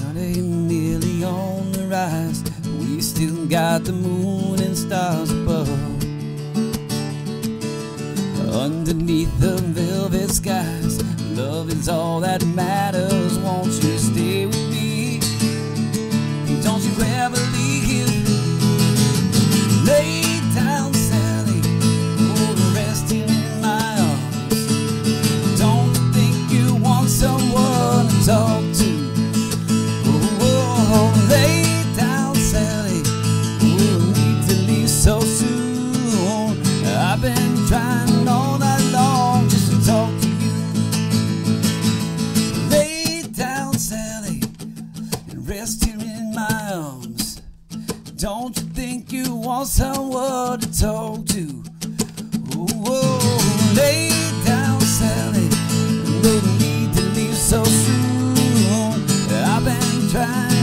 Friday nearly on the rise. We still got the moon and stars above. Underneath the velvet skies, love is all that matters. Won't you stay with me? Don't you ever leave. Lay down, Sally, oh, resting in my arms. Don't you think you want someone to talk to? Oh, lay down, Sally, oh, need to leave so soon. I've been trying all night long just to talk to you. Lay down, Sally, and rest here in my arms. Don't you think you want someone to talk to? Oh, lay down, Sally, no need to leave so soon. I've been trying